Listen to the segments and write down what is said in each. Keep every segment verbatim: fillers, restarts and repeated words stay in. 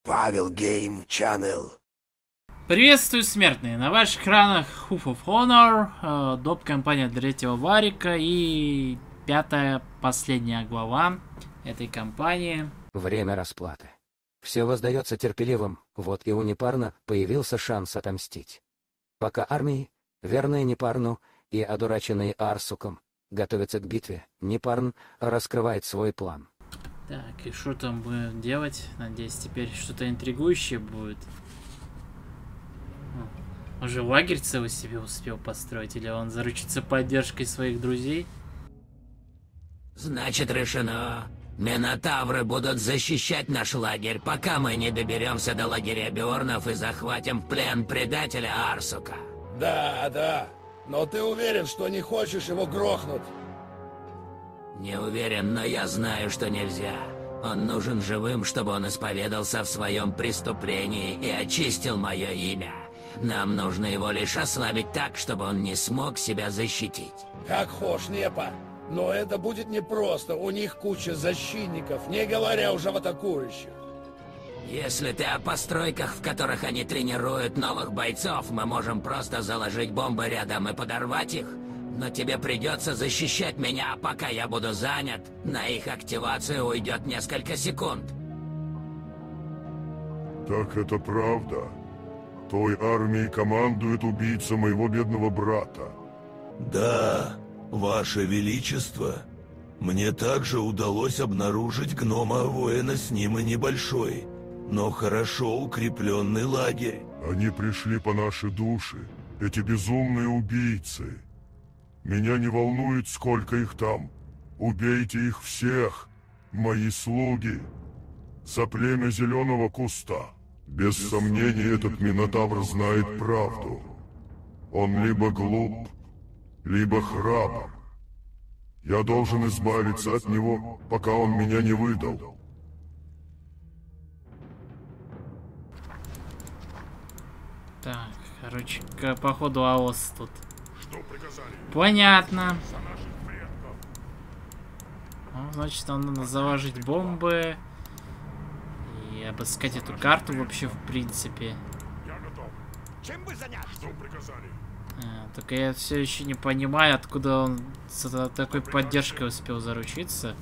Павел Гейм Channel. Приветствую, смертные! На ваших экранах Hoof of Honor, э, доп-компания третьего Варика и пятая, последняя глава этой кампании. Время расплаты. Все воздается терпеливым, вот и у Непарна появился шанс отомстить. Пока армии, верные Непарну и одураченные Арсуком, готовятся к битве, Непарн раскрывает свой план. Так, и что там будем делать? Надеюсь, теперь что-то интригующее будет. Уже лагерь целый себе успел построить, или он заручится поддержкой своих друзей? Значит, решено. Минотавры будут защищать наш лагерь, пока мы не доберемся до лагеря Бёрнов и захватим в плен предателя Арсука. Да, да. Но ты уверен, что не хочешь его грохнуть? Не уверен, но я знаю, что нельзя. Он нужен живым, чтобы он исповедался в своем преступлении и очистил мое имя. Нам нужно его лишь ослабить так, чтобы он не смог себя защитить. Как хошь, Непа. Но это будет непросто. У них куча защитников, не говоря уже об атакующих. Если ты о постройках, в которых они тренируют новых бойцов, мы можем просто заложить бомбы рядом и подорвать их. Но тебе придется защищать меня, пока я буду занят. На их активацию уйдет несколько секунд. Так это правда. Той армией командует убийца моего бедного брата. Да, Ваше Величество. Мне также удалось обнаружить гнома-воина с ним и небольшой, но хорошо укрепленный лагерь. Они пришли по нашей душе, эти безумные убийцы. Меня не волнует, сколько их там. Убейте их всех, мои слуги. За племя Зеленого Куста. Без сомнения, этот Минотавр знает правду. Он либо глуп, либо храбр. Я должен избавиться от него, пока он меня не выдал. Так, короче, походу АОС тут. Понятно. Ну, значит, нам надо заложить бомбы и обыскать эту карту вообще в принципе. Чем вы заняться? Что приказали? А, только я все еще не понимаю, откуда он с такой поддержкой успел заручиться.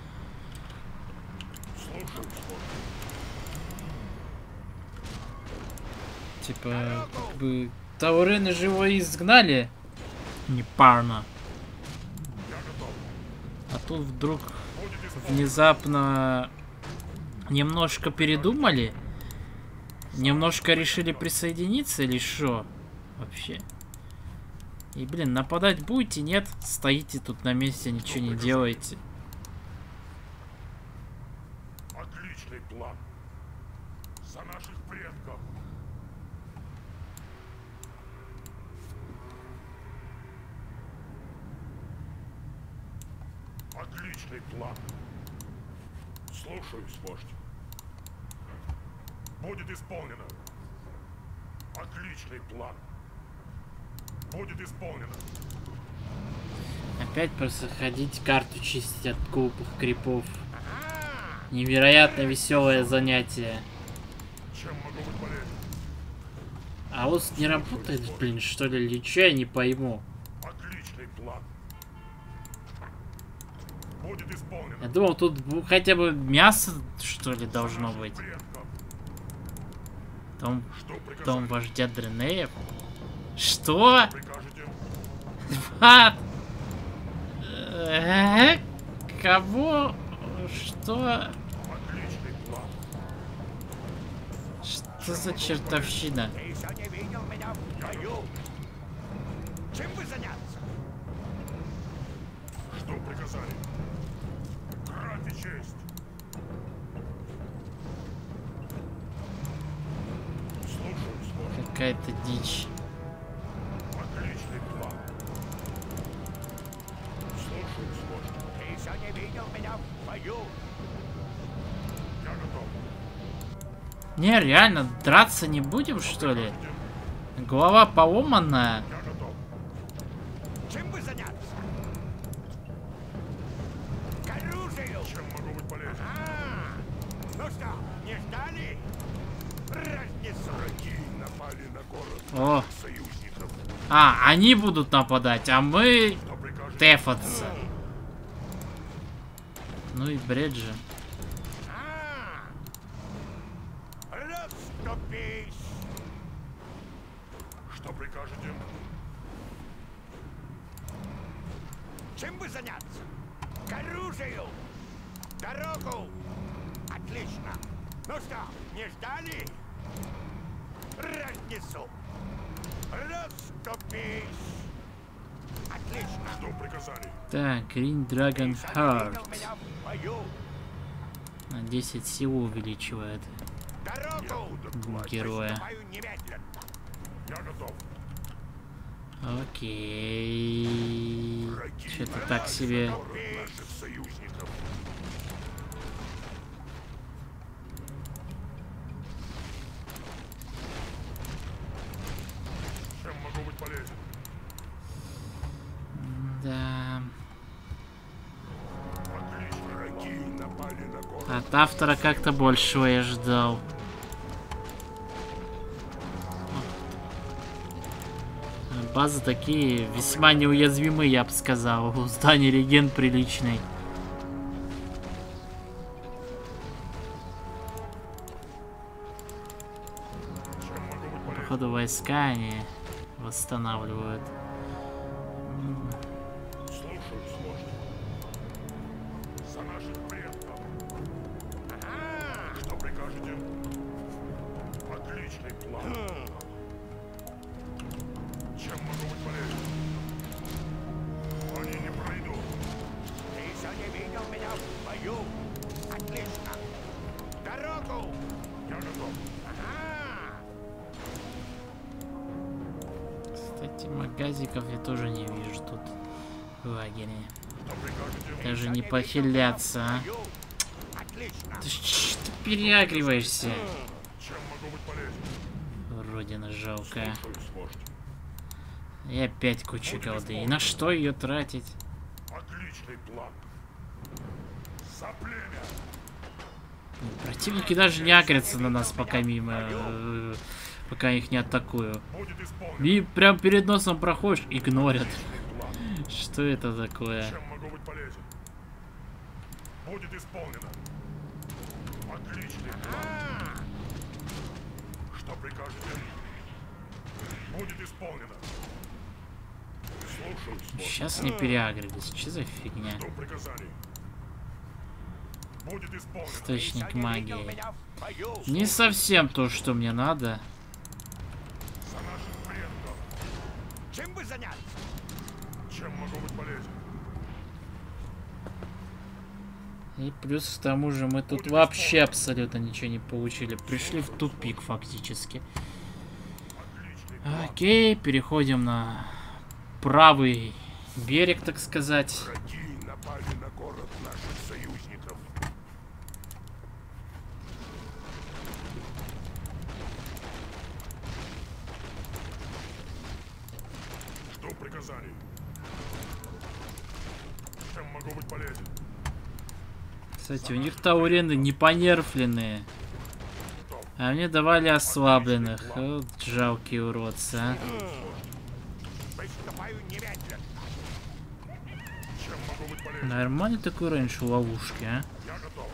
Типа, как бы Таурена же его изгнали. Непарно. А тут вдруг внезапно немножко передумали. Немножко решили присоединиться или что? Вообще. И, блин, нападать будете? Нет? Стоите тут на месте, ничего не делаете. Отличный план. За наших предков. Отличный план. Слушаюсь, вождь. Будет исполнено. Отличный план. Будет исполнено. Опять просто ходить, карту чистить от глупых крипов. Невероятно веселое занятие. Чем могу быть полезен? А ОС не работает, блин, что ли, или что, я не пойму. Отличный план. Будет исполнено. Я думал, тут хотя бы мясо, что ли, должно быть. Дом, дом вождя Дренеев. Что? What? Э, кого? Что? Что за чертовщина? Ты еще не видел меня в бою. Чем вы заняться? Что приказали? Кровь и честь. Слушаюсь, вождь. Какая-то дичь. Отличный план. Слушаюсь, вождь. Ты еще не видел меня в бою. Я готов. Не, реально, драться не будем, что ли? Голова поломанная. Я готов. Чем вы заняться? К оружию! Чем могу быть полезен? А, ну что, не ждали? О! А, они будут нападать, а мы тефаться. Ну и бред же. Что прикажете? Чем бы заняться? К оружию! Дорогу! Отлично! Ну что, не ждали? Разнесу! Расступись! Отлично! Что приказали? Так, Green Dragon Heart. У меня в бою! На десять сил увеличивает Дорогу! героя. Приступаю немедленно! Я готов. Окей. Что-то так себе. Наших союзников. Чем могу быть полезен? Да. Отлично. Враги напали на город. От автора как-то большего я ждал. Базы такие весьма неуязвимые, я бы сказал. У здания реген приличный. Чем могу быть полезен? Походу войска они восстанавливают. Слушаю, сложно. За наших предков. Что прикажете? Отличный план. Чем могу быть полезен? Они не пройдут. Ты еще не видел меня в бою? Отлично! Дорогу! Я готов. Ага! Кстати, магазиков я тоже не вижу тут в лагере. Что прикажете? Даже не похиляться, а. Бою! Отлично! Ты что ты переагриваешься? Чем могу быть полезен? Родина жалкая. Слушаюсь, вождь. И опять куча голды. И на что ее тратить? Отличный план. За племя. Противники даже не агрятся на нас, пока мимо, э, пока их не атакую. Будет исполнен. И прям перед носом проходишь, игнорят. Что это такое? Чем могу быть полезен? Будет исполнено. Отличный план. Что прикажете? Будет исполнено. Слушаюсь, вождь. Сейчас не переагрились. Что за фигня? Что приказали? Будет исполнено. Источник Еще не видел магии. меня в бою? Не совсем то, что мне надо. За наших предков. Чем бы заняться? Чем могу быть полезен? И плюс к тому же мы тут вообще абсолютно ничего не получили. Пришли в тупик фактически. Отличный план. Окей, переходим на правый берег, так сказать. Враги напали на город наших союзников. Что приказали? Чем могу быть полезен? Кстати, у них таурены не понерфленные. А мне давали ослабленных. Вот жалкие уродцы, а. Приступаю немедленно! Чем могу быть полезен? Нормально такой раньше ловушки, а. Я готов.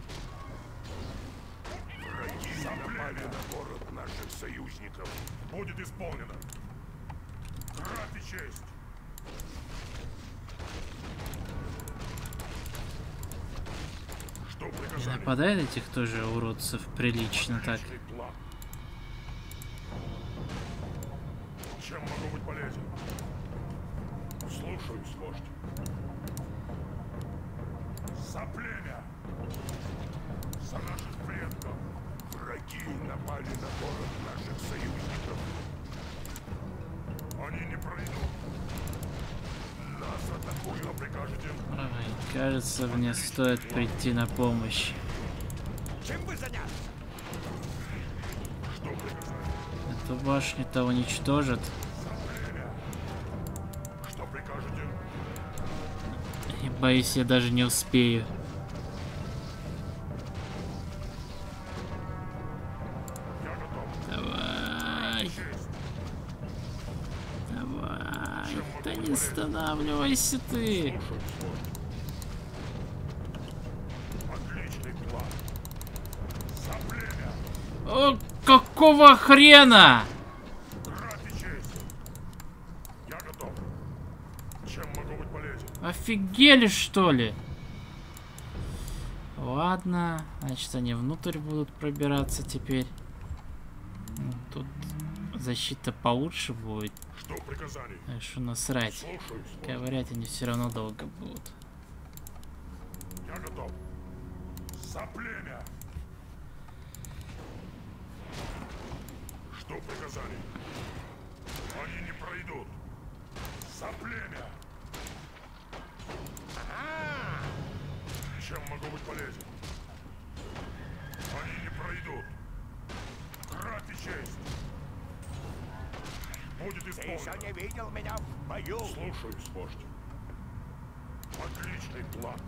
Враги напали на город наших союзников. Будет исполнено. Кровь и честь. Что приказали? Нападает этих тоже уродцев прилично так. Отличный план. Чем могу быть полезен? Слушаюсь, вождь. За племя! За наших предков! Враги напали на город наших союзников. Они не пройдут. Нас атакуют. Что прикажете? Ой, кажется, мне стоит прийти на помощь. Чем бы заняться? Что приказали? Эту башню-то уничтожат. За племя! Что прикажете? И боюсь, я даже не успею. Я Не останавливайся ты. Отличный план. За племя. О, какого хрена? Рад и честь. Я готов. Чем могу быть полезен? Офигели, что ли? Ладно, значит, они внутрь будут пробираться теперь. Ну, тут защита получше будет. Что приказаний? Так что насрать. Слушаюсь. Ковырять они все равно долго будут. Я готов. За племя. Что приказаний? Они не пройдут. За племя. Чем могу быть полезен? Они не пройдут. Рад и честь. Будет Ты еще исполнено. не видел меня в бою? Слушаюсь, вождь. Отличный план.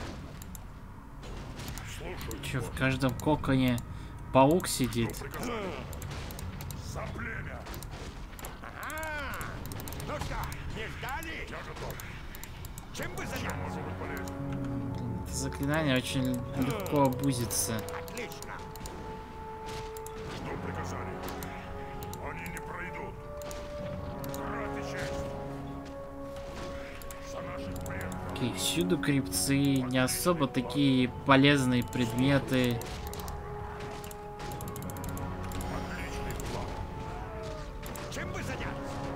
Слушаюсь, Че, в вождь. каждом коконе паук сидит? Что приказали? За племя. Ага. Ну что, не ждали? Я готов. Чем вы Чем заняться? могу быть полезен? Это заклинание очень легко обузится. Отлично. Что приказали? Они не пройдут. Рад и честь. За наших предков. Окей, всюду крипцы, не особо такие полезные предметы. Отличный план. Чем вы заняться?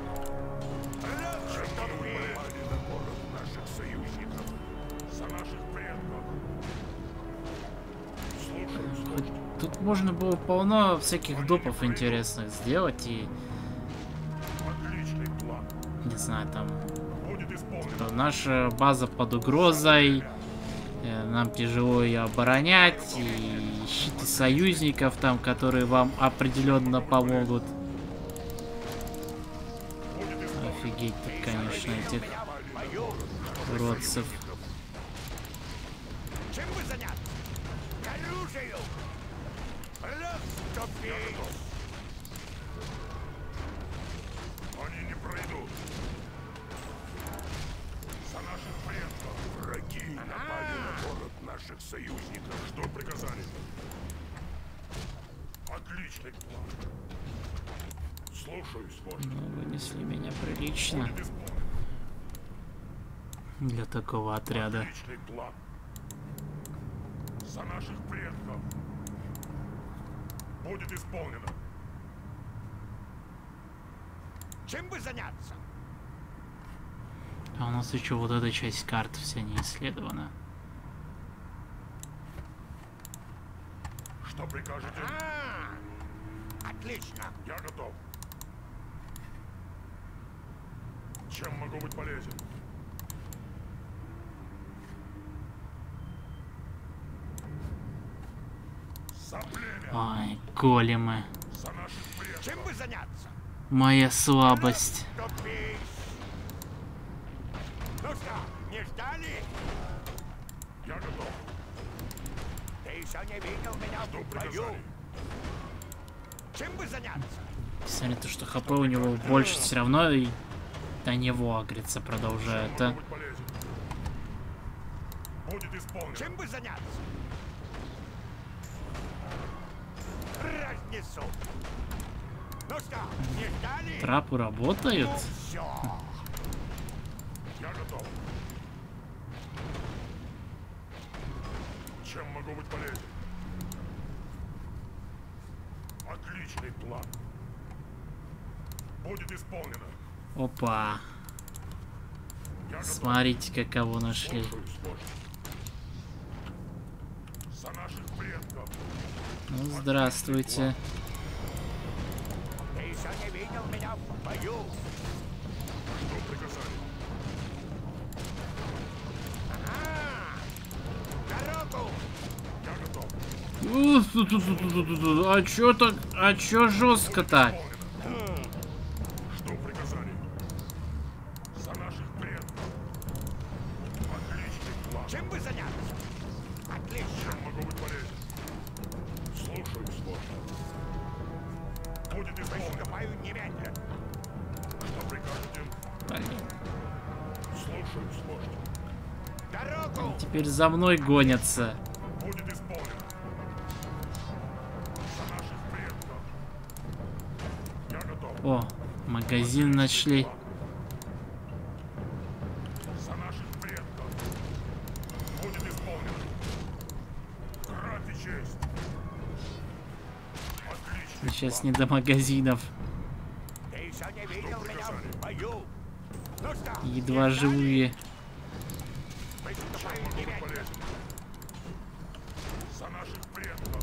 Чем могу быть полезен на город наших союзников? За наших предков. Слушаюсь, вождь. Тут можно было полно всяких допов интересных сделать и, Отличный план. не знаю, там, Будет исполнено. типа, наша база под угрозой, э, нам тяжело ее оборонять, и ищите союзников там, которые вам определенно помогут. Будет исполнено. Офигеть тут, конечно, этих Меня в бою? уродцев. Чем вы заняться? К оружию! Расступись! Они не пройдут. За наших предков. Враги напали на город наших союзников. Что приказали? Отличный план. Слушаюсь, вождь. Ну, вынесли меня прилично Будет исполнено. для такого отряда. Отличный план. За наших предков. Будет исполнено. Чем вы заняться? А у нас еще вот эта часть карт вся не исследована. Что прикажете? А, отлично. Я готов. Чем могу быть полезен? За племя. Ой, големы. За наших предков. Чем вы заняться? Моя слабость. Расступись! Ну что, не ждали? Я готов. Ты еще не видел меня Что в бою? приказали? Чем вы заняться? Несмотря на то, что хп у него больше, все равно и до него агриться продолжает, Могу а? быть полезен. Будет исполнено. Чем вы заняться? Разнесу. Ну что, не ждали? Трапы работают? Ну все. Я готов. Чем могу быть полезен? Отличный план. Будет исполнено. Опа. Я готов. Смотрите, кого нашли. Слушаюсь, вождь. За наших предков. Ну, здравствуйте. Ты еще не видел меня в бою? Что приказали? Ага. Дорогу! Я готов. Уф, ту- ту- ту- ту- ту- ту- ту. А чё так? А чё жестко так? Что приказали? За наших предков. Отличный план. Чем вы заняться? Отлично. Чем могу быть полезен? Слушаюсь, вождь. Будет исполнено. Приступаю немедленно. Что прикажете? Блин. Слушаюсь, вождь. Дорогу! Теперь за мной гонятся. Будет исполнено. За наших предков. Я готов. О, магазин нашли. За наших предков. Будет исполнено. Кровь и честь. Отлично. Сейчас не до магазинов. Ты еще не видел меня в бою? Ну что, Едва живые. выступаю немедленно. За наших предков.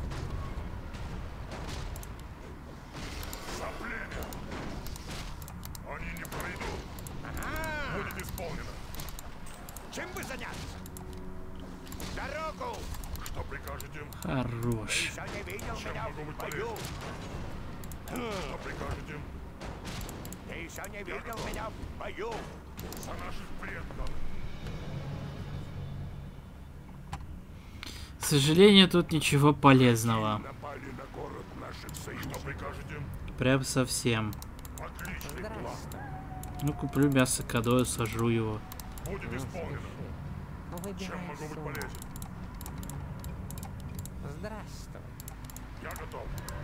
За племя. Они не пройдут. Ага. Будет исполнено. Чем бы заняться? Дорогу! Что прикажете? Хорош. Еще не видел Чем меня могу быть в бою? Что прикажете? Ты еще не видел меня в бою? За наших предков. К сожалению, тут ничего полезного. Напали на город наших союзников. Что прикажете? Прям совсем. Отличный план. Ну, куплю мясо кадою, сожру его. Будет исполнено. Чем Выбирай могу быть сумму. полезен? Здравствуй. Я готов.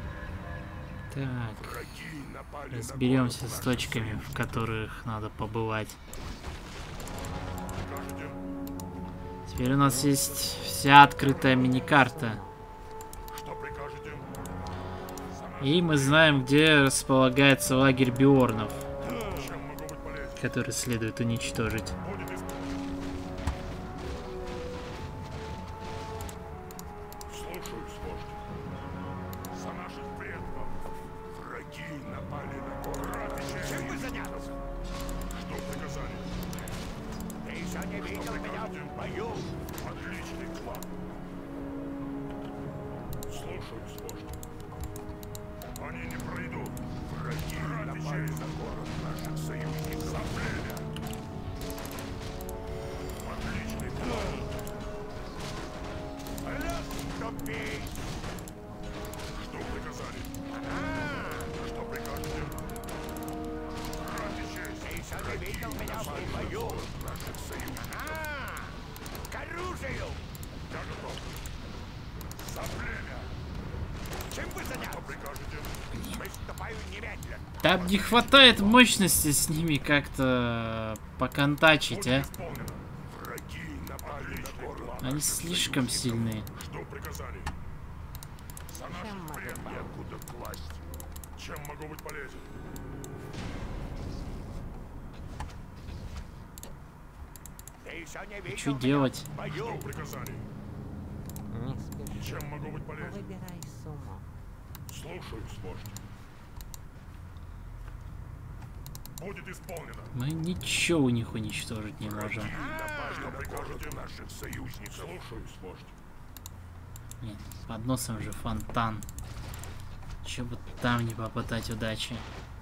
Так, Враги напали разберемся на с город точками, наших в которых надо побывать. союзников. Прикажете? Теперь у нас есть вся открытая мини-карта. Что прикажете? За наших И мы знаем, где располагается лагерь Биорнов, Чем могу быть полезен? который следует уничтожить. Будет исполнено. Слушаюсь, вождь. За наших предков. Враги напали на город. Чем бы заняться? Что приказали? Ты еще не видел меня в бою? Отличный план. Слушаюсь, вождь. Они не пройдут. Враги напали на город наших союзников. За племя. Отличный план. Расступись! Что приказали? Что прикажете? Кровь и честь. Ты еще не видел меня в бою? Наших союзников. Ага! К оружию! Я готов. За племя. Чем бы заняться? Что прикажете? Выступаю немедленно. Там не хватает мощности с ними как-то поконтачить, а? Исполнено. Враги напали на город. Они слишком сильные. Что приказали? За Чем наших могу предков. помочь? Некуда класть. Чем могу быть полезен? Ты еще не видел Что меня делать? в бою? Что приказали? Не спеши. Чем могу быть полезен? Выбирай сумму. Слушаюсь, вождь. Будет исполнено. Мы ничего у них уничтожить не можем. Напали на прикажете наших союзников. Слушаюсь, вождь. Нет, под носом же фонтан. Че бы там не попытать удачи.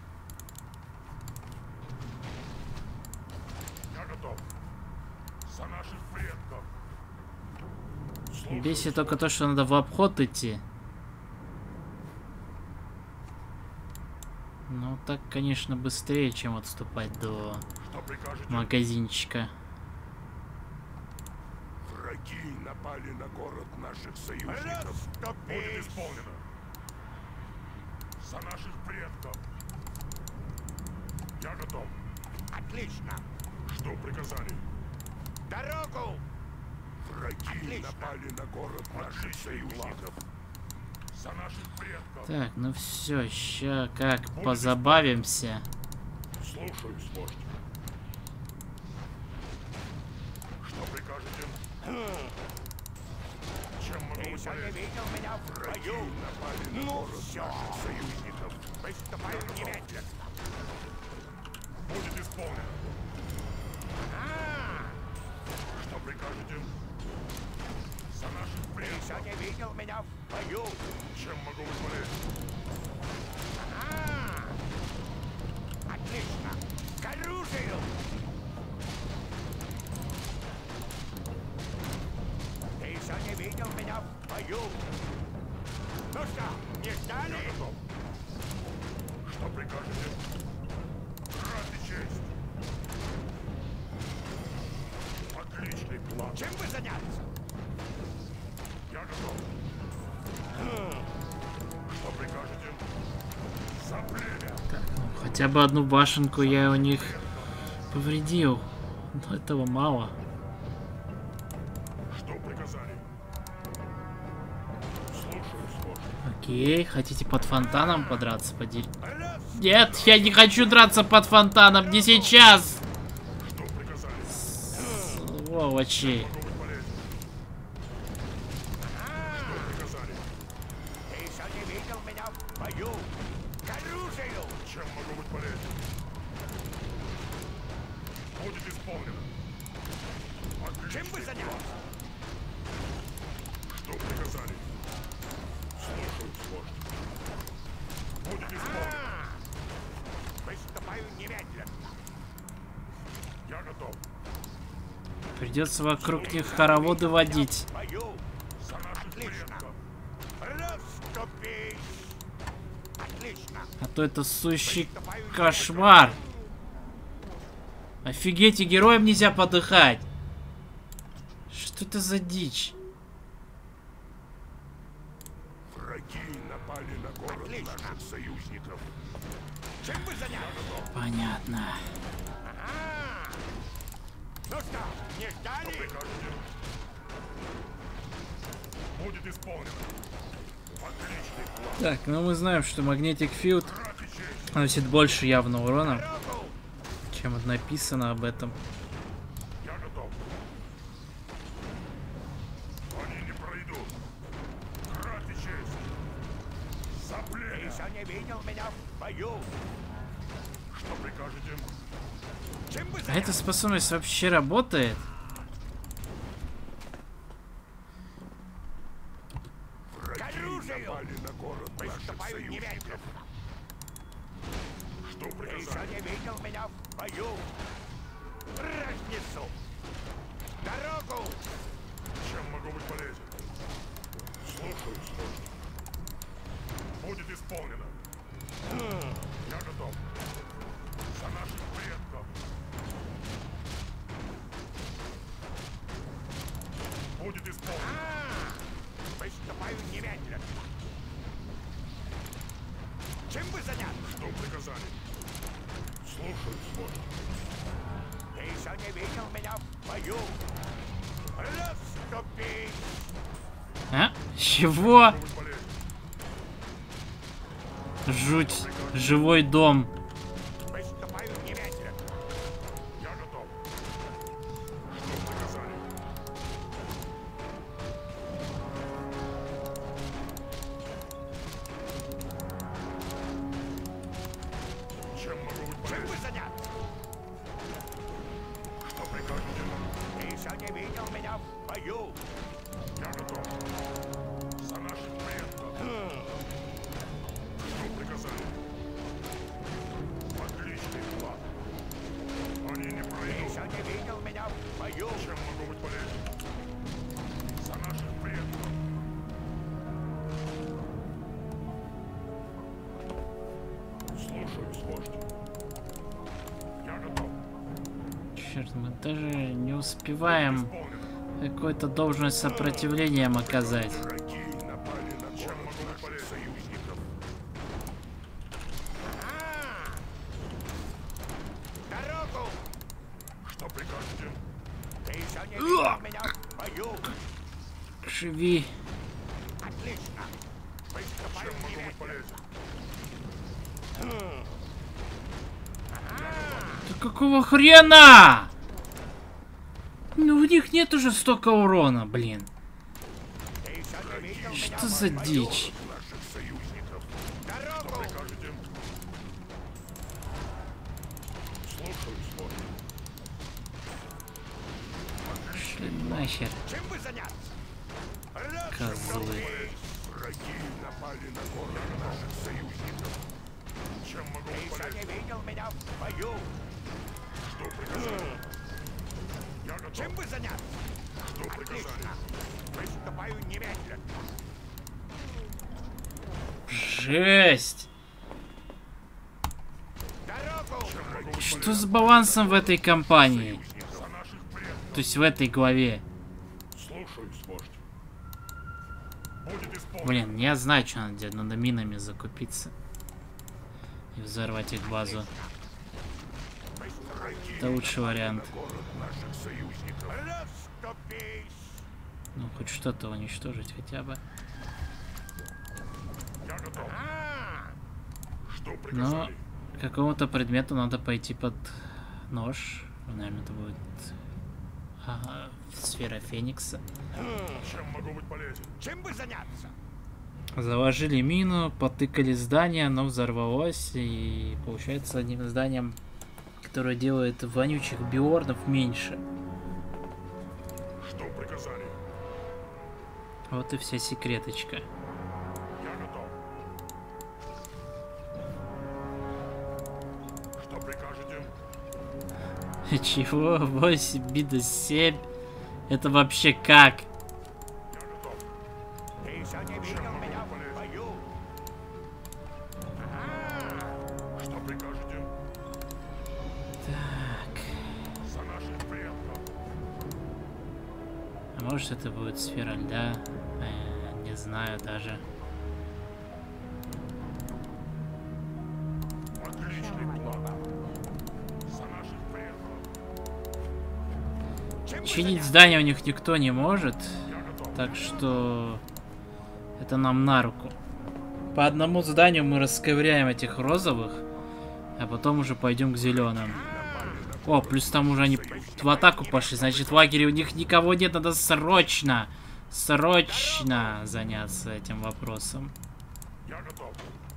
Я готов. За наших предков. Слушаюсь, Бесит только то, что надо в обход идти. Ну, так, конечно, быстрее, чем отступать до что прикажете? магазинчика. Враги напали на город наших союзников. Будет Расступись! исполнено. За наших предков. Я готов. Отлично! Что приказали? Дорогу! Враги Отлично. напали на город наших союзников. За наших предков. Так, ну все, ща как позабавимся. Слушаюсь, вождь. Что прикажете? Чем могу Ты быть еще не полезен? видел меня в Враги бою? напали на Ну город все! наших союзников. Выступаю немедленно. Будет исполнено. А, Что прикажете? За наших ты предков. еще не видел меня в бою? Чем могу быть полезен? А, отлично! К оружию! Ты еще не видел меня в бою? Ну что, не ждали? Я готов. Что прикажете? Кровь и честь. Отличный план. Чем бы заняться? Я готов. Что прикажете? За племя. Так, ну, хотя бы одну башенку я у них повредил. Но этого мало. Что приказали? Слушаюсь, вождь. Окей, хотите под фонтаном подраться? Подель... Нет, я не хочу драться под фонтаном, не сейчас! Что приказали? Сволочи. Могу быть полезен. Что приказали? Ты еще не видел меня в бою. К оружию! Чем могу быть полезен? Будет исполнено. Чем бы заняться? Что приказали? Слушаюсь, вождь. Будет исполнено. Выступаю немедленно. Я готов. Придется вокруг них хороводы водить. В бою. За наших Отлично. предков. Расступись. Отлично. А то это сущий кошмар. Офигеть, и героям нельзя подыхать. Что это за дичь? Враги напали на город Отлично. наших союзников. Чем бы заняться? Понятно. Ага. Ну что, не ждали? Прикажете? Будет исполнено. Отличный план. Так, ну мы знаем, что Magnetic Field Рад и честь. наносит больше явного урона, Дорогу. чем написано об этом. Я готов. Они не пройдут. Рад и честь. За Ты племя. еще не видел меня в бою. Что прикажете? Чем бы А заняться? эта способность вообще работает? Враги оружию! напали на город наших Выступаю союзников. немедленно. Что Ты еще приказали? не видел меня в бою. Разнесу. Дорогу. Чем могу быть полезен? Слушаюсь, вождь. Будет исполнено. Я готов. За наших предков. Будет исполнено. А, выступаю немедленно. Чем бы заняться? Что приказали? Слушаюсь, вождь. Ты еще не видел меня в бою. Расступись. А? Чего? Могу быть полезен. Жуть. Живой дом. Выступаю немедленно. Я готов. Что приказали? Чем могу быть Чем полезен? бы заняться? Что прикажете? Ты еще не видел меня в бою. Я готов. За наших предков. Что приказали? Отличный план. Они не Ты пройдут. еще не видел меня в бою. Чем могу быть полезен? За наших предков. Слушаюсь, вождь. Я готов. Черт, мы даже не успеваем Исполнено. какое-то должное сопротивлением оказать. Враги напали на город наших союзников. А, дорогу. Что прикажете? Ты еще не видел меня в бою. Живи. Отлично. Выступаю Чем могу быть немедленно. полезен? Да какого хрена? Ну у них нет уже столько урона, блин. Ты еще не видел меня Что в за бою. дичь? Наших союзников. Дорогу. Прикажете? Слушаюсь, вождь. Шли нахер, Чем бы заняться? козлы. Враги напали на город наших союзников. Чем могу Ты быть еще полезен? не видел меня в бою. Что приказали? Я готов. Чем бы заняться? Что приказали? Отлично. Выступаю немедленно. Жесть. Дорогу. Чем могу быть Что с балансом в этой компании? полезен? За наших предков. То есть в этой главе. Слушаюсь, вождь. Будет исполнено. Блин, я знаю, что надо делать. Надо минами закупиться. И взорвать их базу. Это лучший вариант. Наших союзников. Ну, хоть что-то уничтожить хотя бы. Я готов. Что Но приказали? какому-то предмету надо пойти под нож. Наверное, это будет ага, сфера Феникса. Чем могу быть полезен? Чем бы заняться? Заложили мину, потыкали здание, оно взорвалось. И получается одним зданием, которое делает вонючих биорнов, меньше. Что приказали? Вот и вся секреточка. Я готов. Что прикажете? Чего? восемь минус семь? Это вообще как? Я готов. Ты еще не видел меня в бою. Что прикажете? Так. За наших предков. А может это будет сфера льда? Э, не знаю даже. Отличный план. За наших предков. Чем бы Чинить заняться? здание у них никто не может. Я готов. Так что это нам на руку. По одному зданию мы расковыряем этих розовых, а потом уже пойдем к зеленым. О, плюс там уже они в атаку пошли. Значит, в лагере у них никого нет. Надо срочно, срочно заняться этим вопросом. Я готов.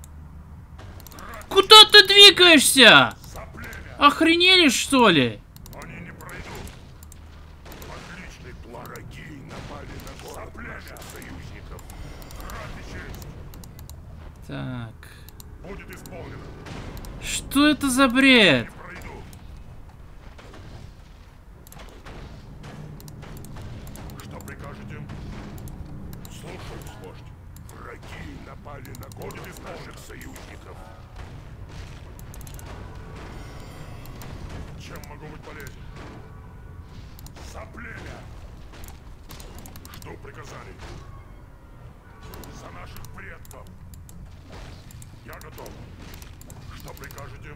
Куда ты двигаешься? За племя. Охренели, что ли? Они не пройдут. Отличный план. Враги напали на город наших союзников. Ради честь. Так. Будет исполнено. Что это за бред? Не пройду. Что прикажете? Слушаюсь, вождь. Враги напали на город наших союзников. Чем могу быть полезен? За племя! Что приказали? За наших предков! Я готов. Что прикажете?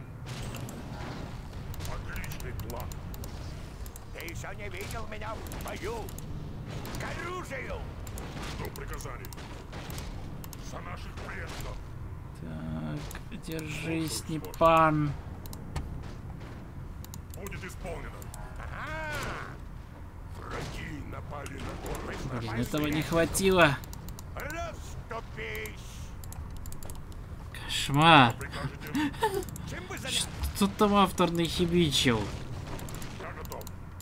Отличный план. Ты еще не видел меня в бою. К оружию! Что приказали? За наших предков! Так, держись, Непан. Будет исполнено. Враги напали на город. Блин, этого не хватило. Расступись! Кошмар. Прикажете? Чем бы заняться? Что там автор нахимичил? Я готов.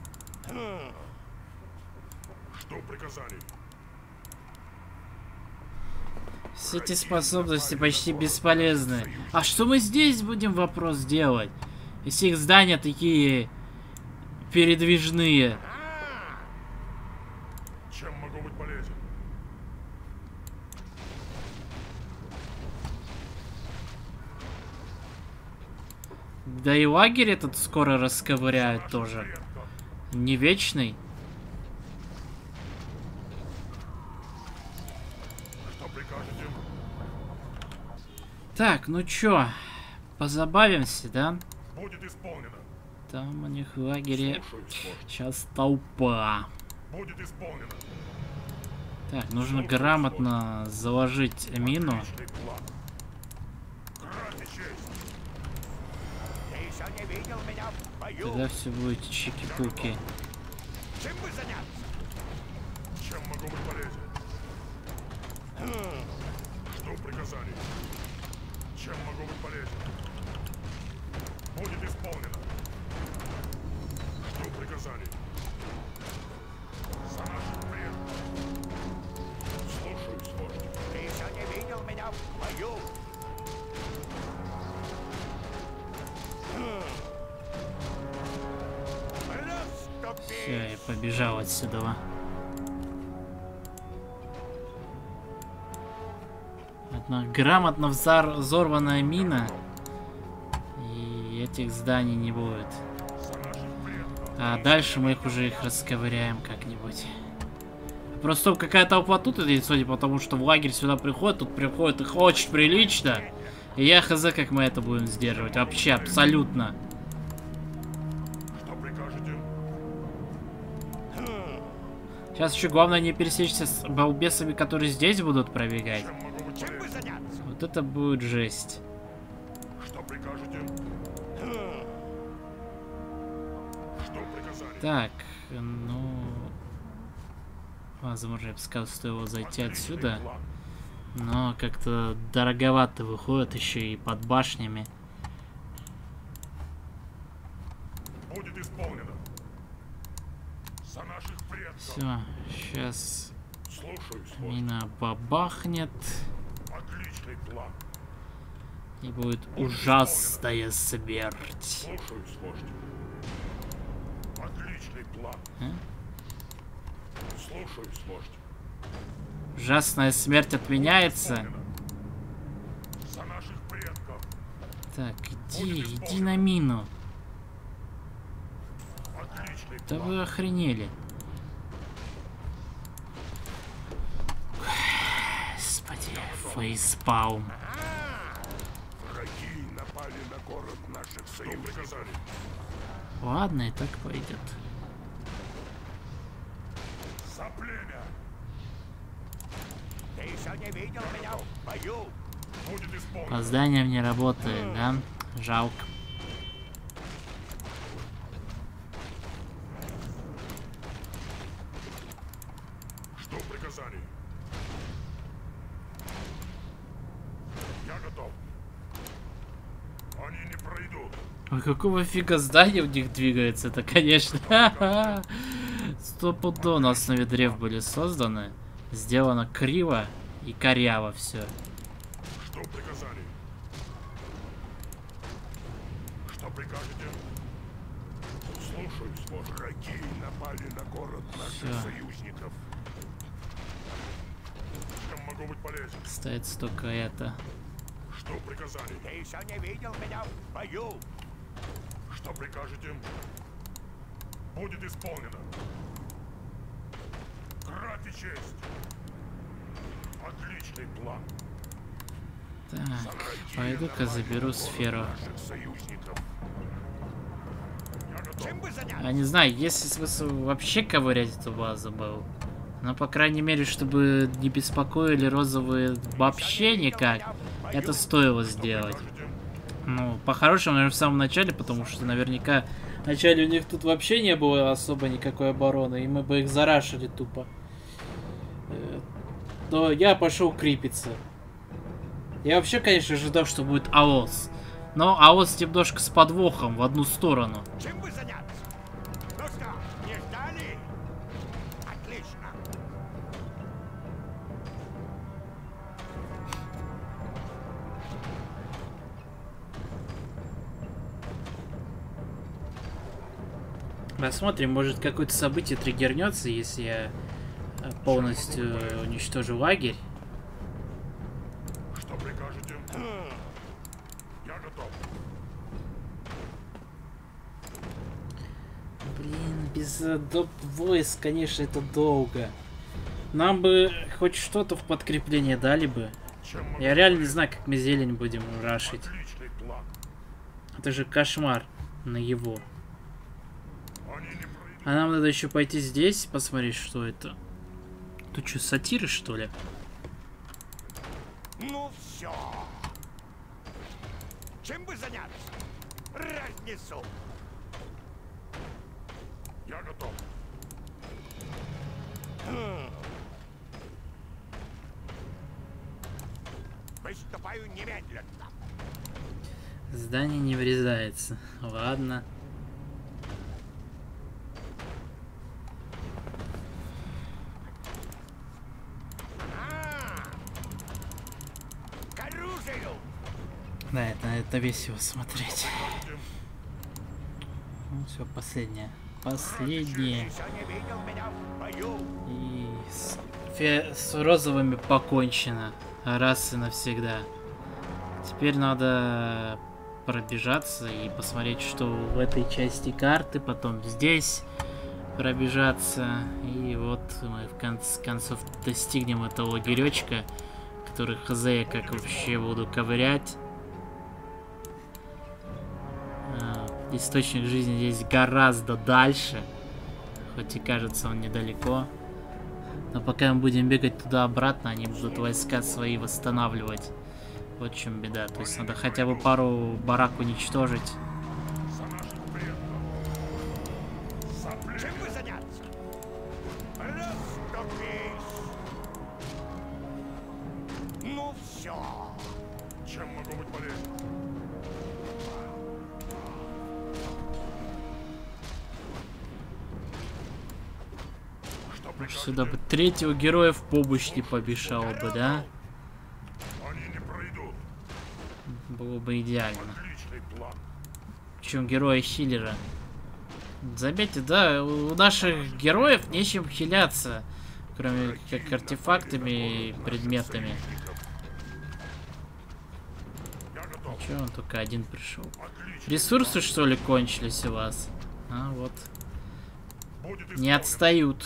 Что приказали? Все эти способности почти бесполезны. А что мы здесь будем вопрос делать? Если их здания такие передвижные. Чем могу быть полезен? Да и лагерь этот скоро расковыряют тоже. Предков. Не вечный. Что прикажете? Так, ну чё, позабавимся, да? Будет исполнено. Там у них в лагере Слушаюсь, вождь. сейчас толпа. Будет исполнено. Так, нужно грамотно заложить мину. Отличный план. Ради честь. Ты еще не видел меня в бою. Тогда все будет чики-пуки. Чем бы заняться? Чем могу быть полезен? Что приказали? Чем могу быть полезен? Будет исполнено. Что приказали? За наших предков. Слушаюсь, вождь. Ты еще не видел меня в бою. Расступись! Все, я побежал отсюда. Одна грамотно взор- взорванная мина. И этих зданий не будет. За наших предков. А дальше мы их уже их расковыряем как-нибудь. Просто какая толпа тут идет, судя по тому, что в лагерь сюда приходит, тут приходит их очень прилично. И я хз, как мы это будем сдерживать. Вообще, абсолютно. Что прикажете? Сейчас еще главное не пересечься с балбесами, которые здесь будут пробегать. Чем могу быть Чем вы полезен? заняться? Вот это будет жесть. Что прикажете? Что приказали? Так, ну... Возможно, я бы сказал, стоило зайти отсюда. План. Но как-то дороговато выходит еще и под башнями. Будет исполнено. За наших предков. Все, сейчас Слушаюсь, вождь. мина бабахнет. Отличный план. И будет ужасная смерть. Слушаюсь, вождь. Отличный план. А? Слушаюсь, вождь. Ужасная смерть отменяется. Исполнено. За наших предков. Так, иди, иди на мину. Отличный Да план. вы охренели. Господи, фейспалм. Враги напали на город наших союзников. Ладно, и так пойдет. За племя. Ты еще не видел меня в бою? Будет исполнено. По зданиям не работает, да? Жалко. Что приказали? Я готов. Они не пройдут. Ой, какого фига здание у них двигается? Это, конечно. Стопудово на основе древ были созданы. Сделано криво и коряво все. Что приказали? Что прикажете? Слушаюсь, вождь. Враги напали на город наших Всё. союзников. Чем могу быть полезен? Остается только это. Что приказали? Ты еще не видел меня в бою? Что прикажете? Будет исполнено. Кровь и честь. Отличный план. Так, пойду-ка заберу сферу. Наших союзников. Я готов. Чем вы заняться? А не знаю, есть ли смысл вообще ковырять эту базу был. Но, по крайней мере, чтобы не беспокоили розовые вообще никак, это стоило сделать. Прикажете? Ну, по-хорошему, наверное, в самом начале, потому что наверняка в начале у них тут вообще не было особо никакой обороны, и мы бы их зарашили тупо. Э, Но я пошел крипиться. Я вообще, конечно, ожидал, что будет АОС. Но АОС немножко с подвохом в одну сторону. Чем вы заняться? Ну что, не ждали? Отлично. Посмотрим, может какое-то событие триггернется, если я э, полностью уничтожу лагерь. Что прикажете? Я готов. Блин, без э, доп войск, конечно, это долго. Нам бы хоть что-то в подкрепление дали бы. Чем могу Я реально не знаю, как мы зелень будем рашить. Отличный план. Это же кошмар на его. Они не пройдут. А нам надо еще пойти здесь, посмотреть, что это. Тут что, сатиры, что ли? Ну все. Чем вы заняться? Разнесу. Я готов. Выступаю немедленно. Здание не врезается. Ладно. А, к оружию. Да, это, это весело смотреть. Ну все, последнее. Последнее. Еще не видел меня в бою. И с, фе- с розовыми покончено. Раз и навсегда. Теперь надо пробежаться и посмотреть, что в этой части карты, потом здесь пробежаться. И вот мы в конце концов достигнем этого лагеречка, который хз я как вообще буду ковырять. А, источник жизни здесь гораздо дальше, хоть и кажется он недалеко. Но пока мы будем бегать туда-обратно, они будут войска свои восстанавливать. Вот в чем беда. То есть надо хотя бы пару барак уничтожить. Чем вы заняться? Расступись! Ну все. Чем могу быть полезен? Сюда бы третьего героя в помощь не помешало бы, да? Они не пройдут. Было бы идеально. Отличный план. Причем героя хилера. Заметьте, да, у наших героев нечем хиляться, кроме как артефактами и предметами. А чё он только один пришел? Ресурсы, что ли, кончились у вас? А, вот. Не отстают.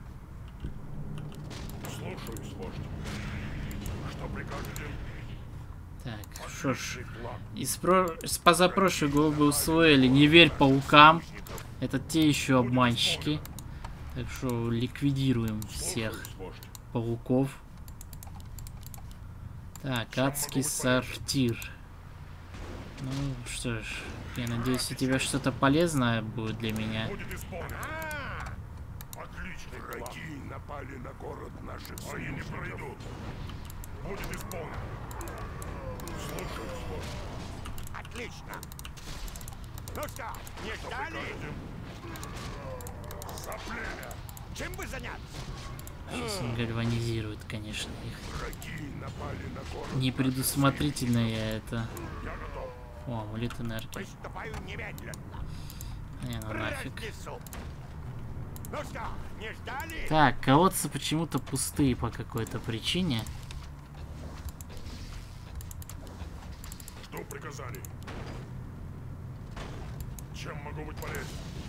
Слушаюсь, вождь. Что прикажете? Так, что ж. Из, про... Из позапрошлой главы вы усвоили: не верь паукам. Это те еще обманщики. Так что ликвидируем всех пауков. Так, адский сортир. Ну что ж, я надеюсь, у тебя что-то полезное будет для меня. Будет исполнено. Отличный враги напали на город наших. Они не пройдут. Будет исполнено. Слушаюсь, вождь. Отлично. Ну что, не ждали? За племя. Чем вы заняться? Сейчас он гальванизирует, конечно, их. Враги напали на город. Непредусмотрительно я это. Я готов. О, амулет энергии. Приступаю немедленно. Не, ну нафиг. Разнесу. Ну что, не ждали? Так, колодцы почему-то пустые по какой-то причине. Жду приказаний. Чем могу быть полезен?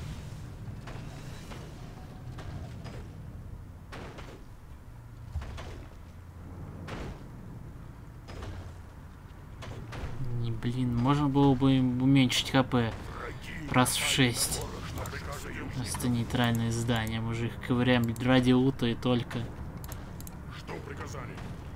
Не, блин, можно было бы уменьшить хп раз в шесть. Просто нейтральные здания. Мы же их ковыряем ради лута и только. Жду приказаний.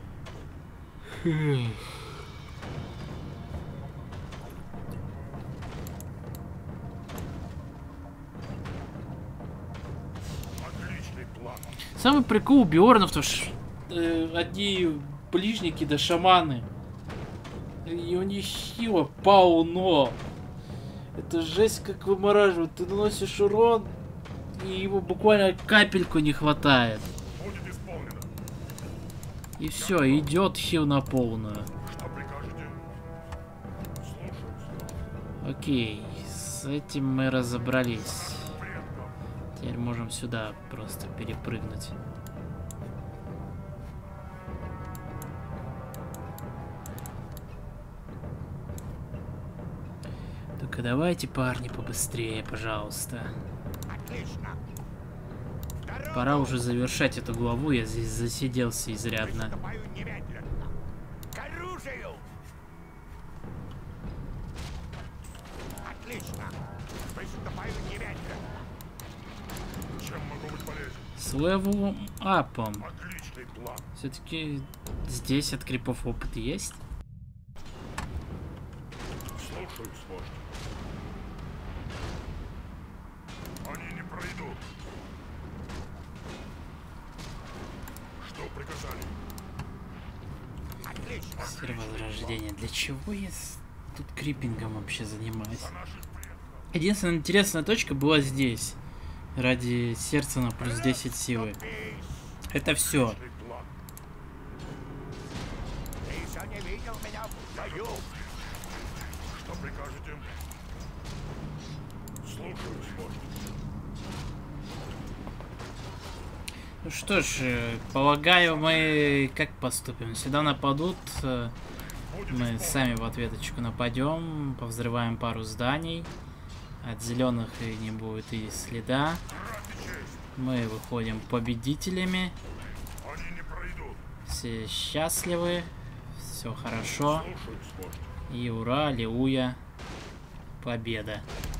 Отличный план. Самый прикол у Бьорнов, то что э, одни ближники да шаманы. И у них хила полно. Это жесть как вымораживает. Ты наносишь урон, и его буквально капельку не хватает. Будет исполнено. И все, идет хил на полную. Что прикажете? Слушаюсь. Окей, с этим мы разобрались. Теперь можем сюда просто перепрыгнуть. Только давайте, парни, побыстрее, пожалуйста. Отлично. Пора уже завершать эту главу, я здесь засиделся изрядно. Приступаю немедленно. К оружию. Отлично. Приступаю немедленно. Чем могу быть полезен? С левелом апом. Отличный план. Все-таки здесь от крипов опыт есть. Слушаюсь, вождь. Они не пройдут. Что приказали? Отлично. Сфера возрождения. Для чего я с- тут крипингом вообще занимаюсь? За наших предков. Единственная интересная точка была здесь. Ради сердца на плюс десять силы. Это все. Отличный план. Ты еще не видел меня в бою. Что прикажете? Слушаюсь, вождь. Ну что ж, э, полагаю, мы как поступим? Сюда нападут, э, Мы сами в ответочку нападем, повзрываем пару зданий. От зеленых и не будет и следа. Мы выходим победителями. Все счастливы. Все хорошо. И ура, аллилуйя. Победа.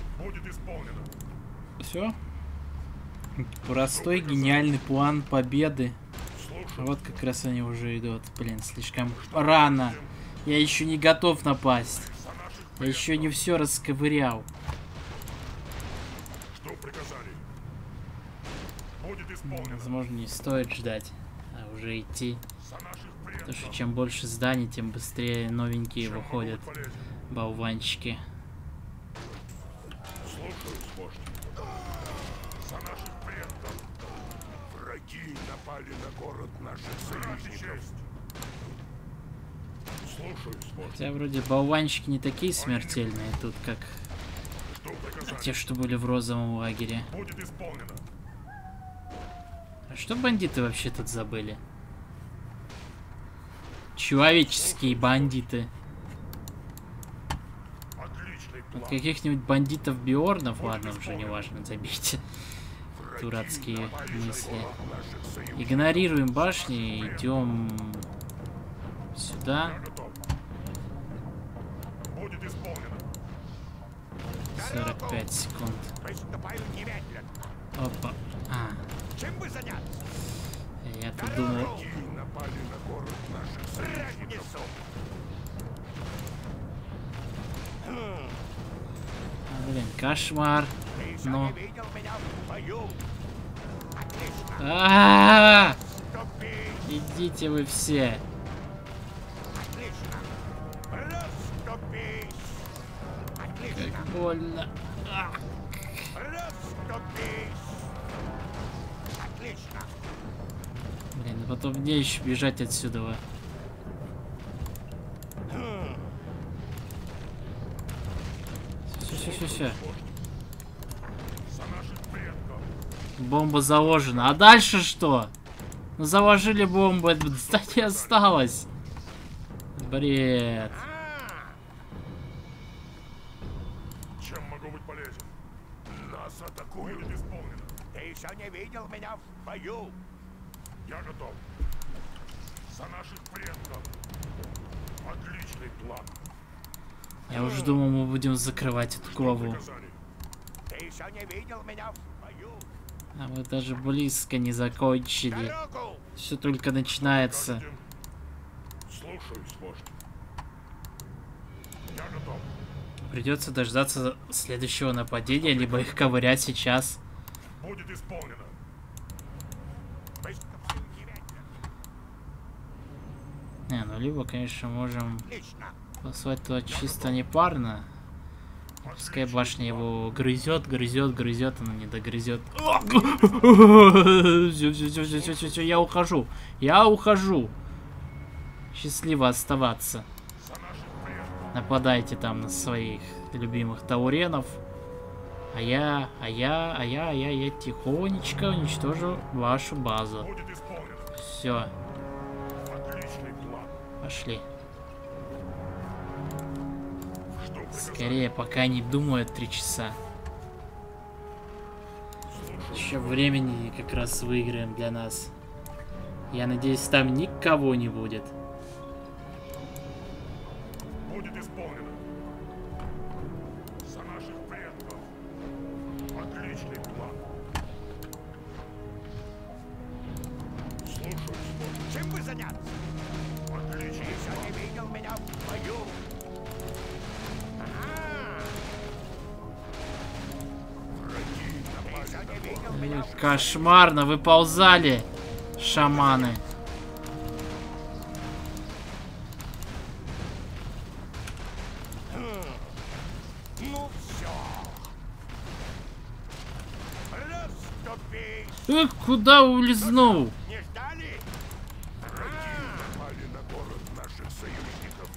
Все. Простой гениальный план победы. Вот как раз они уже идут. Блин, слишком рано. Я еще не готов напасть. Я еще не все расковырял. Возможно, не стоит ждать, а уже идти. Потому что чем больше зданий, тем быстрее новенькие выходят болванчики. Враги напали на город наших союзников. Хотя вроде болванчики не такие смертельные тут, как те, что были в розовом лагере. А что бандиты вообще тут забыли? Человеческие бандиты. От каких-нибудь бандитов Биорнов, ладно, уже не важно, забейте. Дурацкие мысли. Игнорируем башни, идем сюда. сорок пять секунд. Опа. А. Я тут думал. А, блин, кошмар. Но. А-а-а! Идите вы все. Как больно. Блин, а потом мне еще бежать отсюда. Все, все, все, все. Бомба заложена. А дальше что? Ну заложили бомбу, это здание осталось. Бред. Чем могу быть полезен? Нас атакуют. Исполнено. Ты еще не видел меня в бою. Я готов. За наших предков. Отличный план. Я уже думал, мы будем закрывать эту главу. Ты еще не видел меня в бою. А мы даже близко не закончили. Все только начинается. Слушаюсь, вождь. Я готов. Придется дождаться следующего нападения, либо их ковырять сейчас. Будет исполнено. Не, ну либо, конечно, можем послать туда чисто непарно. Пускай башня его грызет, грызет, грызет, она не догрызет. Все, все, все, все, все, все, все, я ухожу. Я ухожу. Счастливо оставаться. Нападайте там на своих любимых тауренов. А я, а я, а я, а я, я тихонечко уничтожу вашу базу. Все. Пошли. Скорее, пока не думают три часа. Еще времени как раз выиграем для нас. Я надеюсь, там никого не будет. Будет исполнено. За наших предков. Отличный план. Слушаюсь. Чем вы заняться? Отлично. Ты еще не видел меня в бою. Кошмарно выползали шаманы. Ну все. Расступись. Эх, куда улизнул? Не ждали? Напали на город наших союзников.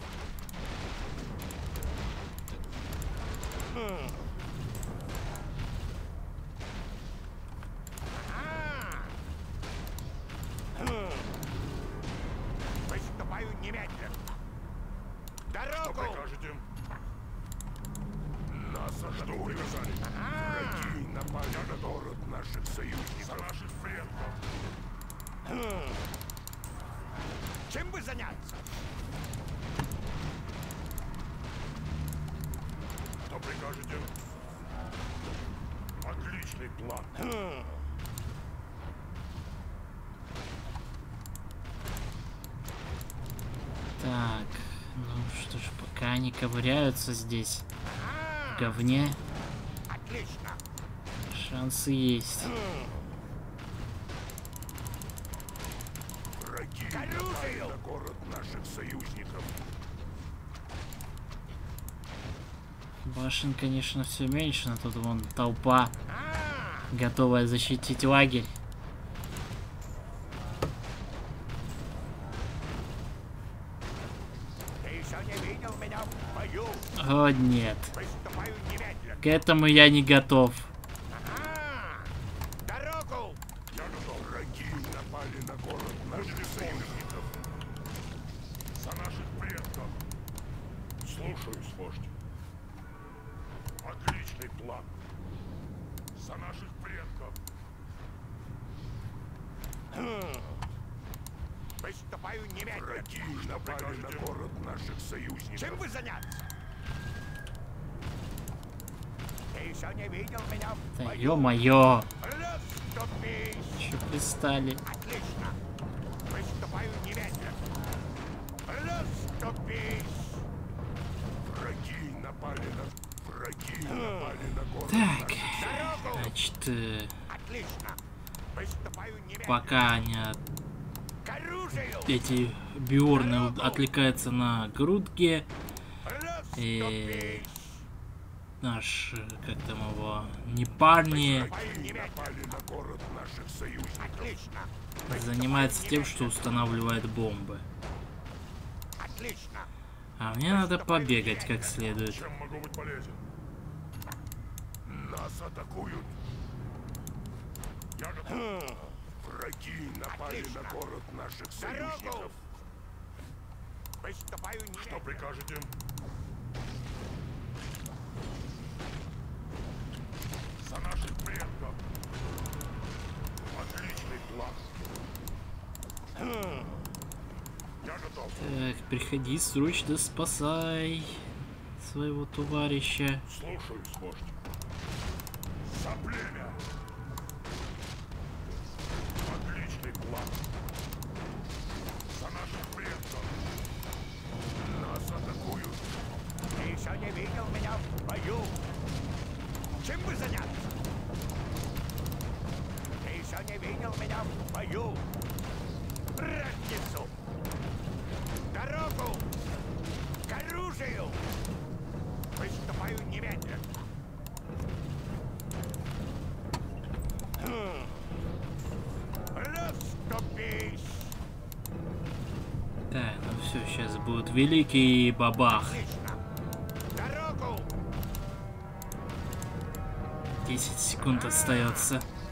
Приступаю немедленно. Жду приказаний. Враги напали на город наших союзников. За наших предков. Чем бы заняться? Что прикажете? Отличный план. Так, ну что ж, пока они ковыряются здесь в говне, Отлично. шансы есть. Враги напали на город наших союзников. Башен, конечно, все меньше, но тут вон толпа, готовая защитить лагерь. Ты еще не видел меня в бою. О, нет. Приступаю немедленно. К этому я не готов. Ага. Дорогу. Я готов. Враги напали на город наших союзников. За наших предков. Слушаюсь, вождь. Отличный план. За наших предков. Приступаю немедленно. Враги напали на город наших союзников. Чем бы заняться? Ты еще не видел меня в Да бою. ё-моё. Расступись. Че пристали? Отлично. Приступаю немедленно. Расступись. Враги напали на... Враги напали на город. Так, Дорогу. значит, э, Отлично. Приступаю немедленно. пока они от- К оружию. эти биорны отвлекаются на грудке, и Расступись. наш, э, как там его, непарни Приступаю немедленно. Напали на город наших союзников. Отлично. занимается тем, что устанавливает бомбы. Отлично. А мне надо побегать как следует. Чем могу быть полезен? Нас атакуют. Я готов. Враги напали Отлично. на город наших Дорогу. союзников. Приступаю Что немедленно. прикажете? За наших предков. Отличный план. Я готов. Так, приходи срочно, спасай своего товарища. Слушаюсь, вождь. За племя. Отличный план. За наших предков. Нас атакуют. Ты еще не видел меня в бою. Чем бы заняться? Ты еще не видел меня в бою. Разнесу. Дорогу. К оружию. Приступаю немедленно. Хм. Расступись. Так, ну все, сейчас будет великий бабах. Отлично. Дорогу. десять секунд остается.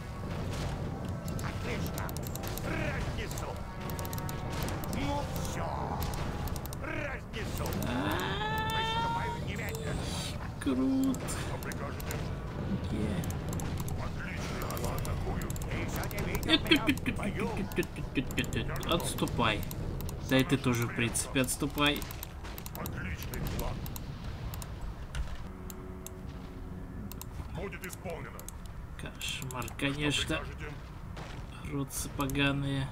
Отлично. Разнесу. Ну все. Разнесу. Приступаю немедленно. Крут. Что прикажете? Е. Отличный план. Атакуют. Ты еще не видел меня в бою. Отступай. Да и ты тоже, в принципе, отступай. Отличный план. Будет исполнено. Кошмар, Что конечно. прикажете? Родцы поганые.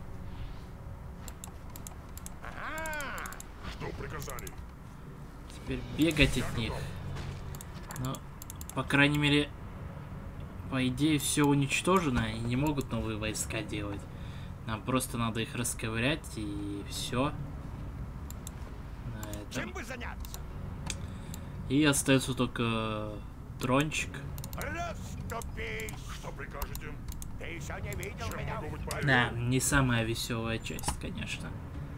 Ага. Жду приказаний. Теперь бегать от них. Ну, по крайней мере, по идее, все уничтожено и не могут новые войска делать. Нам просто надо их расковырять и все. Чем бы заняться? И остается только трончик. Расступись. Что прикажете? Ты еще не видел Чем меня могу быть в бою. полезен? Да, не самая веселая часть, конечно.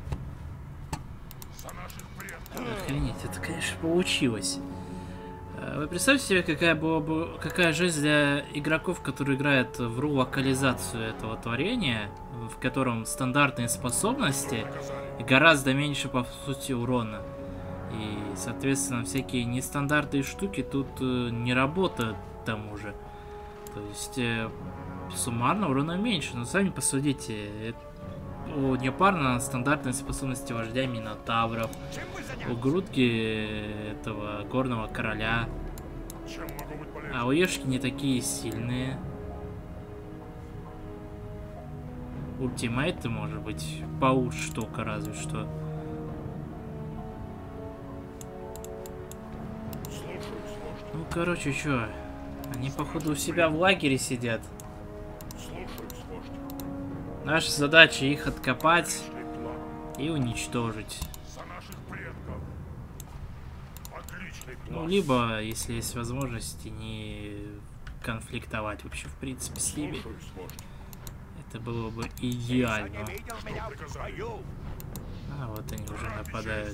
За наших предков. Охренеть, это, конечно, получилось. Вы представьте себе, какая была бы, какая жизнь для игроков, которые играют в ру-локализацию этого творения, в котором стандартные способности и гораздо меньше, по сути, урона. И, соответственно, всякие нестандартные штуки тут э, не работают к тому же. То есть, э, суммарно урона меньше. Но сами посудите, э, у Непарна стандартные способности вождя Минотавров. У грудки этого горного короля. А у Ешки не такие сильные. Ультимейты, может быть, получше только разве что. Ну, короче, чё? Они, походу, у себя в лагере сидят. Наша задача их откопать и уничтожить. Ну, либо, если есть возможность, не конфликтовать вообще, в принципе, с ними. Это было бы идеально. А, вот они уже нападают.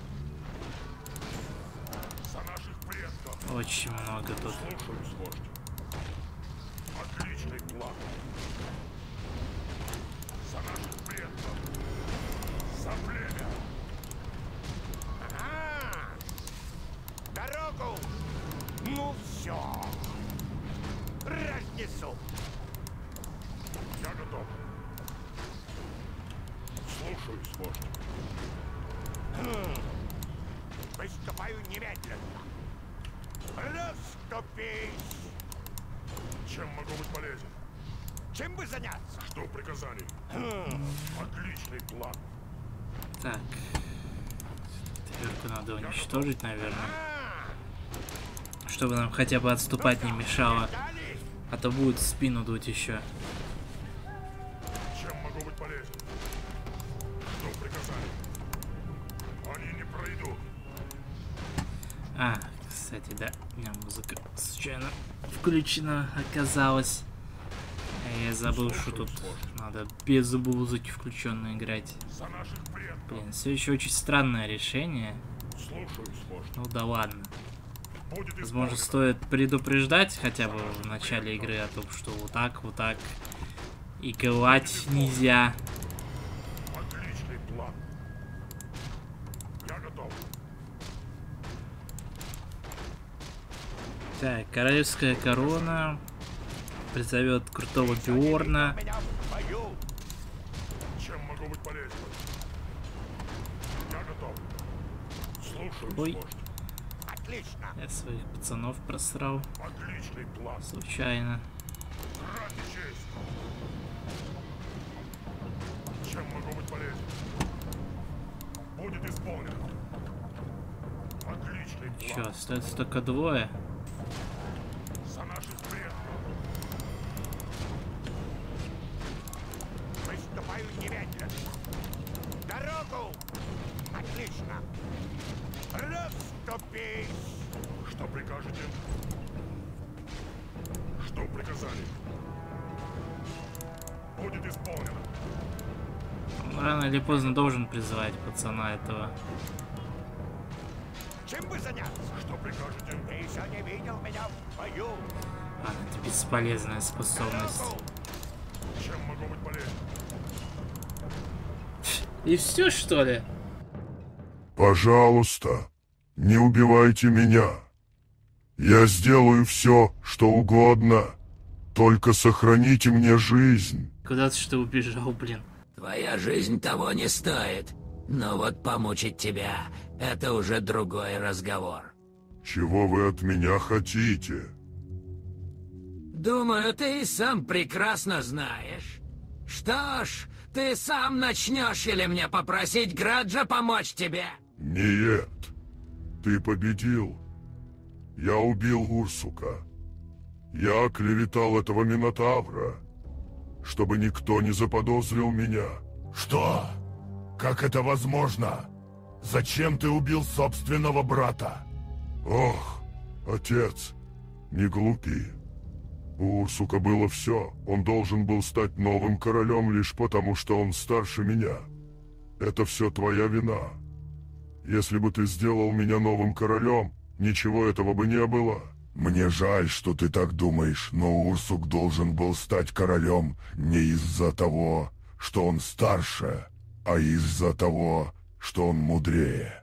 Очень много тут. Отличный план. За наших предков. За племя. Ага. Дорогу. Ну все. Разнесу. Я готов. Слушаюсь, вождь. Приступаю немедленно. Расступись. Чем могу быть полезен? Чем бы заняться? Жду приказаний. Отличный план. Так. Тверку надо уничтожить, наверное. Чтобы нам хотя бы отступать не мешало. А то будет в спину дуть еще. Чем могу быть полезен? Жду приказаний. Они не пройдут. А, кстати, да, у меня музыка случайно включена оказалась. А я забыл, что тут надо без музыки включенно играть. Блин, все еще очень странное решение. Ну да ладно. Возможно, стоит предупреждать хотя бы в начале игры о том, что вот так, вот так играть нельзя. Отличный план. Я готов. Так, королевская корона призовет крутого Бьорна. Чем могу быть полезен? Я готов. Слушаюсь, Ой. вождь. Отлично. Я своих пацанов просрал Отличный план. случайно. Ради честь. Чем могу быть полезен? Будет исполнено. Отличный план. Че, остается только двое. За наших предков. Приступаю немедленно. Дорогу. Отлично. Расступись. Что прикажете? Что приказали? Будет исполнено. Он рано или поздно должен призывать пацана этого. Чем бы заняться? Что прикажете? Ты еще не видел меня в бою. А, это бесполезная способность. Дорогу. Чем могу быть полезен? И все, что ли? Пожалуйста, не убивайте меня. Я сделаю все, что угодно. Только сохраните мне жизнь. Куда ты что убежал, блин? Твоя жизнь того не стоит. Но вот помучить тебя — это уже другой разговор. Чего вы от меня хотите? Думаю, ты и сам прекрасно знаешь. Что ж, ты сам начнешь или мне попросить Граджа помочь тебе? Нет. Ты победил. Я убил Урсука. Я оклеветал этого Минотавра, чтобы никто не заподозрил меня. Что? Как это возможно? Зачем ты убил собственного брата? Ох, отец, не глупи. У Урсука было все. Он должен был стать новым королем лишь потому, что он старше меня. Это все твоя вина. Если бы ты сделал меня новым королем, ничего этого бы не было. Мне жаль, что ты так думаешь, но Урсук должен был стать королем не из-за того, что он старше, а из-за того, что он мудрее.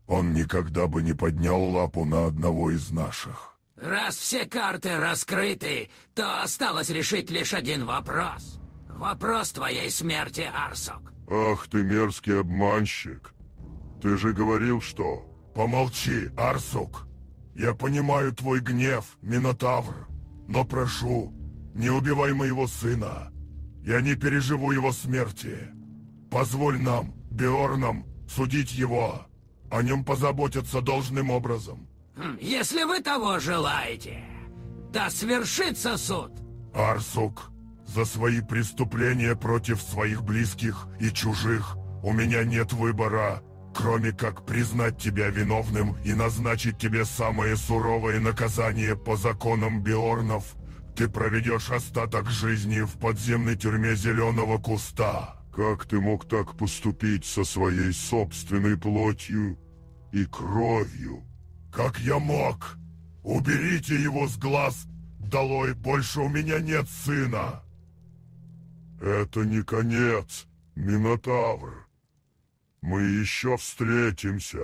он никогда бы не поднял лапу на одного из наших. Раз все карты раскрыты, то осталось решить лишь один вопрос. Вопрос твоей смерти, Арсок. Ах ты мерзкий обманщик. Ты же говорил, что... Помолчи, Арсук. Я понимаю твой гнев, Минотавр. Но прошу, не убивай моего сына. Я не переживу его смерти. Позволь нам, Биорнам, судить его. О нем позаботиться должным образом. Хм, Если вы того желаете, да свершится суд. Арсук, за свои преступления против своих близких и чужих у меня нет выбора, кроме как признать тебя виновным и назначить тебе самое суровое наказание по законам Биорнов. Ты проведешь остаток жизни в подземной тюрьме Зеленого Куста. Как ты мог так поступить со своей собственной плотью и кровью? Как я мог? Уберите его с глаз! Долой, больше у меня нет сына! Это не конец, Минотавр. Мы еще встретимся.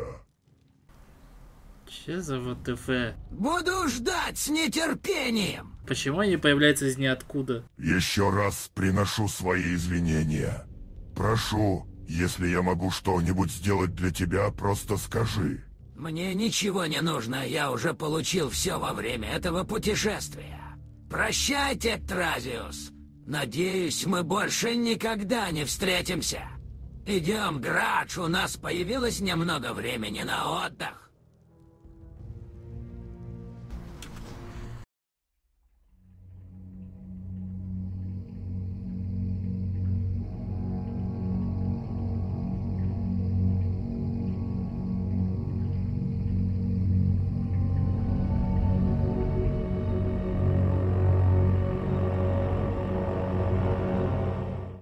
Че за ВТФ? Буду ждать с нетерпением. Почему они появляются из ниоткуда? Еще раз приношу свои извинения. Прошу, если я могу что-нибудь сделать для тебя, просто скажи. Мне ничего не нужно, я уже получил все во время этого путешествия. Прощайте, Тразиус. Надеюсь, мы больше никогда не встретимся. Идем, Градж, у нас появилось немного времени на отдых.